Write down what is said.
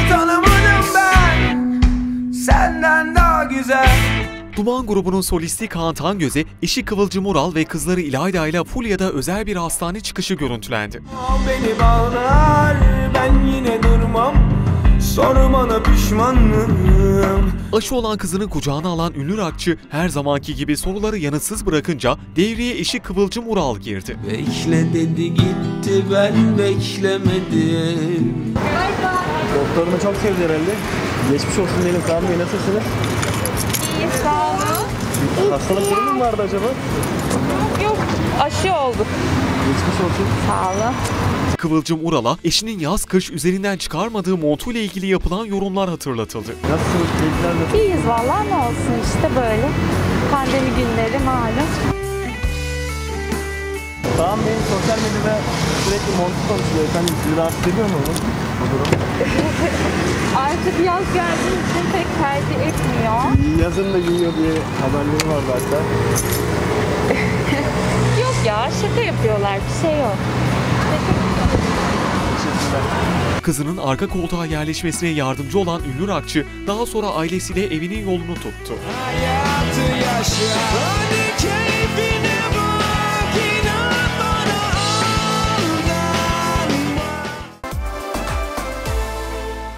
tanımadım ben senden daha güzel. Duman grubunun solisti Kaan Tangöze, eşi Kıvılcım Ural ve kızları İlayda ile Fulya'da özel bir hastane çıkışı görüntülendi. Beni bağlar, ben yine durmam. Sormana pişmanım. Aşı olan kızının kucağına alan ünlü rockçı her zamanki gibi soruları yanıtsız bırakınca devreye eşi Kıvılcım Ural girdi. Bekle dedi gitti, ben beklemedim. Doktorunu çok sevdi herhalde. Geçmiş olsun diyelim. Kaan Bey, nasılsınız? İyi, sağ olun. Hastalık durumu mu vardı acaba? Yok, aşı olduk. Geçmiş olsun. Sağ olun. Kıvılcım Ural'a eşinin yaz-kış üzerinden çıkarmadığı montuyla ilgili yapılan yorumlar hatırlatıldı. Nasılsınız? Keyifler nasıl? İyiyiz vallahi, ne olsun işte böyle. Pandemi günleri malum. Kaan Bey sosyal medyada sürekli montu konuşuyor. Efendim sizi rahatsız ediyor mu bu durum? Artık yaz geldiği için pek tercih etmiyor. Yazın da giyiyor diye haberleri vardı hatta. Yok ya, şaka yapıyorlar, bir şey yok. Kızının arka koltuğa yerleşmesine yardımcı olan ünlü rockçı daha sonra ailesiyle evinin yolunu tuttu. Hayatı yaşa, hadi